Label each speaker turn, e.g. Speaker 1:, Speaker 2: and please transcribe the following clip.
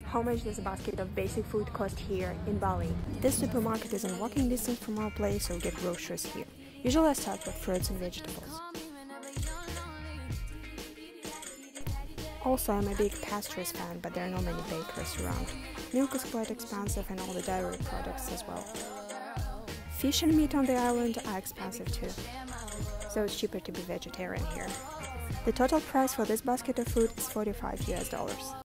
Speaker 1: How much does a basket of basic food cost here in Bali? This supermarket is in walking distance from our place, so we get groceries here. Usually I start with fruits and vegetables. Also, I'm a big pastries fan, but there are not many bakers around. Milk is quite expensive and all the dairy products as well. Fish and meat on the island are expensive too, so it's cheaper to be vegetarian here. The total price for this basket of food is $45 US.